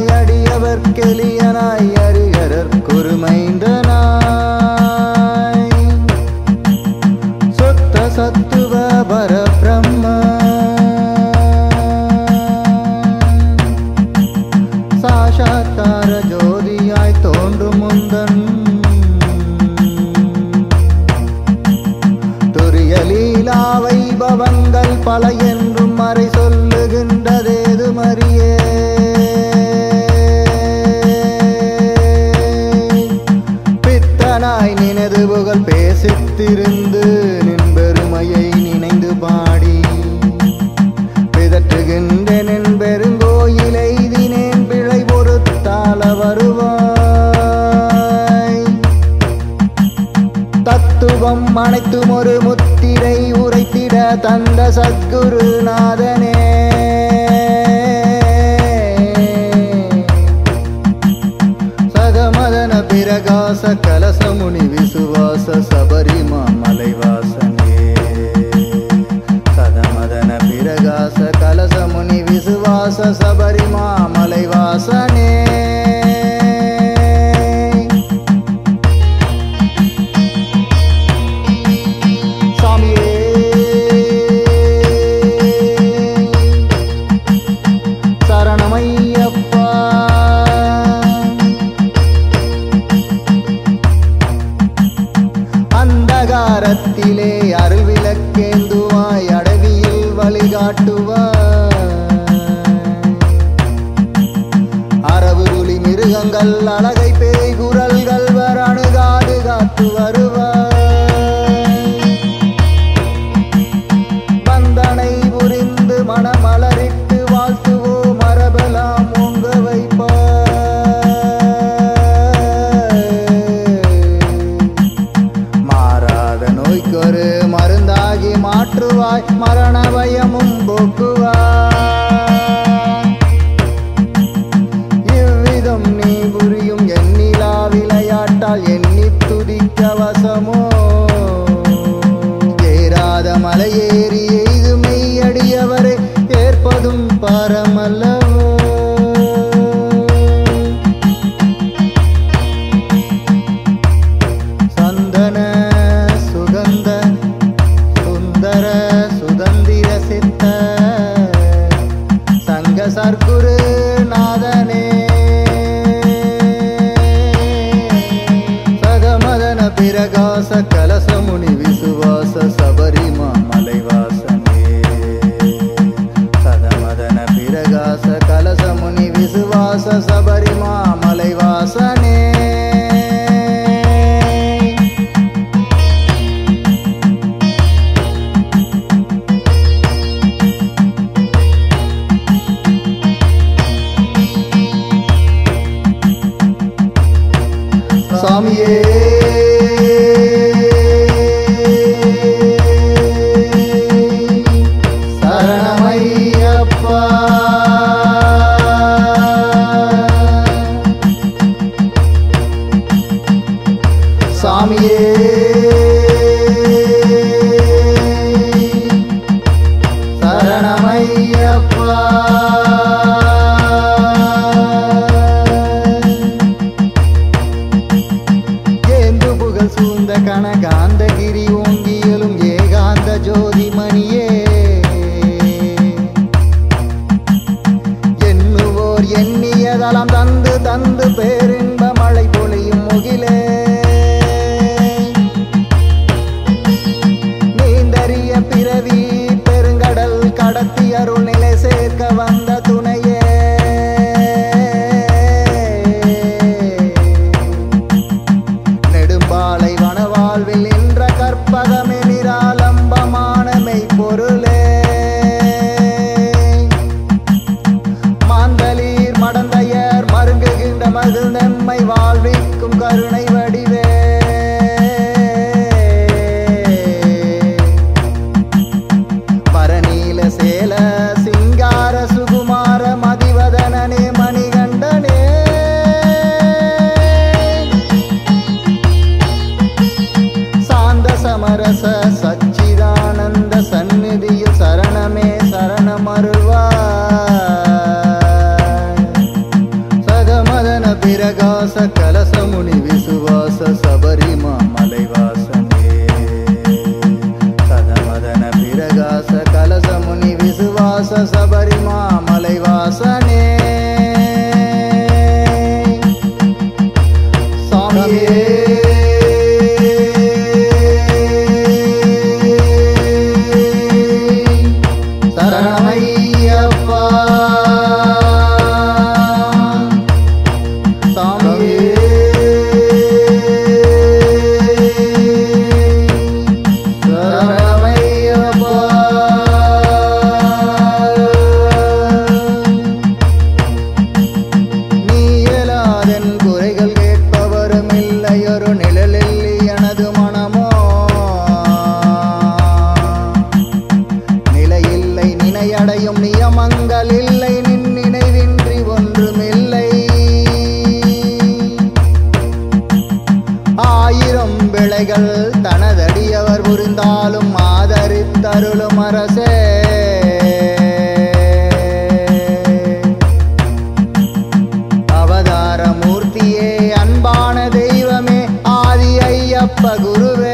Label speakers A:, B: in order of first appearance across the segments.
A: மைந்தனாய் அடியவர் கெளியனாய் அரிகரர் குருமைந்தனாய் சுத்த சத்துவ பரபிரம்ம சாஷாத்தார ஜோதியாய் தோன்றும் முந்தன் துரிய லீலா வைபவங்கள் பல என்றும் மறை சொல்லுகின்றதேது மறியே பித்தனாய் நினது புகழ் பேசித்திருந்து நின் பெருமையை நினைந்து பாடி பிதற்றுகின்றேன் என் பெருங்கோயிலை தினேன் பிழை பொறுத்தால வருவாய் தத்துவம் அனைத்தும் ஒரு முத்திரை உரைத்திட தந்த சத்குருநாதனே சகமதன பிரகாச கலசமுனி விசுவாச சபரிமா மலைவாசனே சகமதன பிரகாச கலசமுனி விசுவாச சபரிமா மலைவாசனே சரணமையப்பா அந்தகாரத்திலே அருள் விளக்கேந்துவாய் அடவியில் வழிகாட்டுவாய் அரவு புலி மிருகங்கள் அழகை பேய் குரல்கள் வர அணுகாது காத்து வருவாய் பந்தனை புரிந்து மனமலரிட்டு வாழ்த்துவோ மரபெல்லாம் ஓங்க வைப்பாய் மாறாத நோய்க்கொரு மருந்தாகி மாற்றுவாய் மரண பயமும் போக்குவாய் இவ்விதம் நீ புரியும் எண்ணிலா விளையாட்டால் எண்ணி துதிக்க வசமோ ஏறாத மலையேறி எய்து மெய்யடியவரை ஏற்பதும் பரமல்லவோ சந்தன சுகந்த சுந்தர சுதந்திர சித்த சங்க சர்க்குரு நாதனே சகமதன பிரகாச கலசமுனி விசுவாச சபரிமா மலைவாசனே சகமதன பிரகாச கலசமுனி விசுவாச சபரிமா மலைவாசனே சாமியே சரணமையப்பா சாமியே சரணமையப்பா ஏந்து புகழ் சூழ்ந்த கனகாந்தகிரி ஓங்கியலும் ஏகாந்த ஜோதிமணியே எண்ணுவோர் எண்ணியதலம் தந்து தந்து பேரின்ப மழை பொழியும் முகிலே நீந்தறிய பிறவி பெருங்கடல் கடத்தி அருள் நிலை சேர்க்க வந்த துணையே நெடும்பாலை வனவாழ்வில் நின்ற கற்பகமே நிராலம்பமான மெய்ப்பொருளே மாந்தளீர் மடந்தையர் மருங்குகின்ற மகிழ்ந்தன் பிரகாச கலசமுனி விசுவாச சபரிமா மலைவாசனே சதமதன பிரகாச கலசமுனி விசுவாச சபரிமா மலைவாசனே சாமியே அடையும் நியமங்கள் இல்லை நின் நினைவின்றி ஒன்றுமில்லை ஆயிரம் பிழைகள் தனதடியவர் புரிந்தாலும் ஆதரித்தருளும் அரசே அவதார மூர்த்தியே அன்பான தெய்வமே ஆதி ஐயப்ப குருவே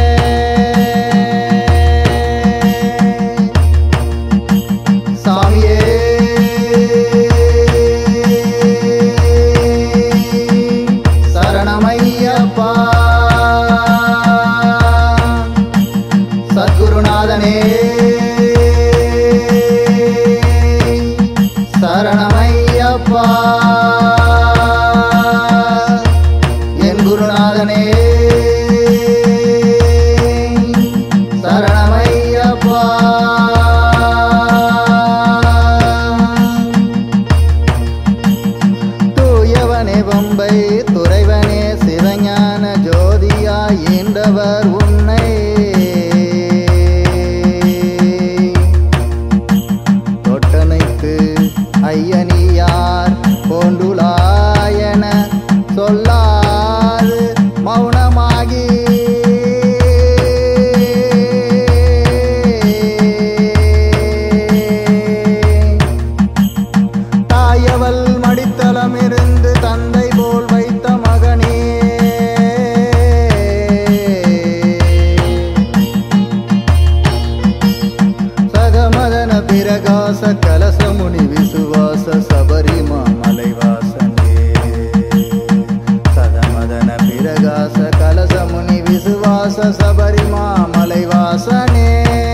A: சத்குருநாதனே சரணமையப்பா என் குருநாதனே சரணமையப்பா தூயவனே பம்பை துறைவனே சிவஞான ஜோதியாய் ஈன்றவர் உன்னை ஐயனியார் போண்டுலாயன சொல்லாது மௌனமாகி தாயவள் மடித்தளமிருந்து தந்தை போல் வைத்த மகனே சதமதன பிரகாச கலசமுனி விசுவாச சபரிமா மலைவாசனே சதமதன பிரகாச கலசமுனி விசுவாச சபரிமா மலைவாசனே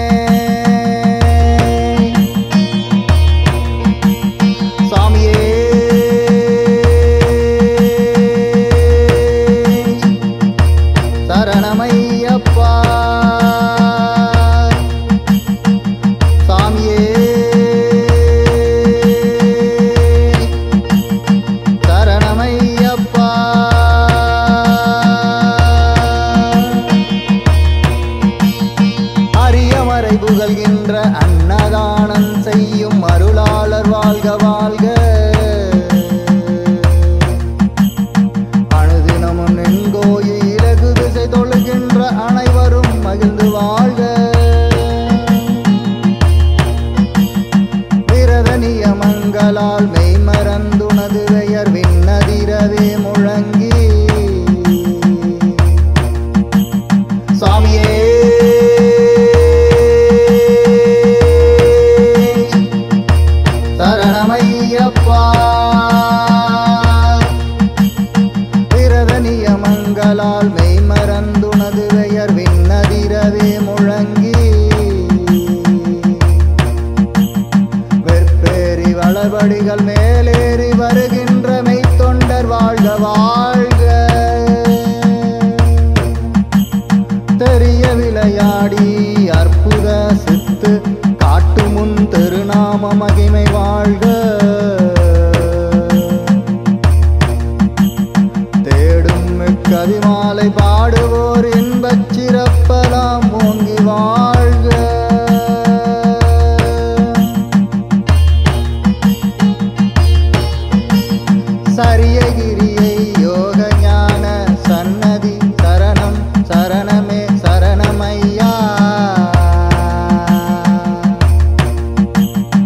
A: சாமியே சரணமையப்பா சாமியே சரணமையப்பா அரியமறை புகழ்கின்ற அன்னதானம் செய்யும் அருளாளர் வாழ்க வாழ்க அனுதினமும் நெங்கோயில் இலகு திசை தொழுகின்ற அனைவரும் மகிழ்ந்து வாழ்க விரத நியமங்களால் மெய்மறந்துனது பெயர் விண்ணதிரவே முழங்கி சாமியே சரணமையப்பா விரத நியமங்களால் மெய்மறந்துனது பெயர் விண்ணதிரவே முழங்கி வெற்பேறி வளபடிகள் மேலேறி வருகின்ற மெய்த்தொண்டர் வாழ்க வாழ்க தெரிய விளையாடி அற்புத சித்து காட்டு முன் திருநாம மகிமை வாழ்க தேடும் கவிமாலை பாடுவோர் இன்பச் சிறப்பலாம் ஓங்கி வாழ்க சரியகிரியை யோக ஞான சன்னதி சரணம் சரணமே சரணமையா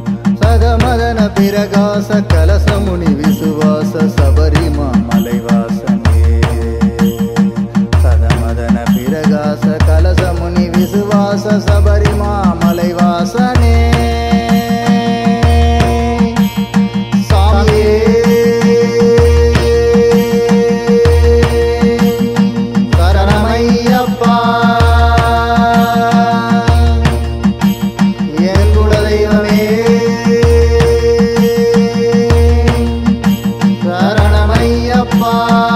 A: சதமதன பிரகாச கலசமுனி விசுவாச சபரிமா மலைவாச நமः.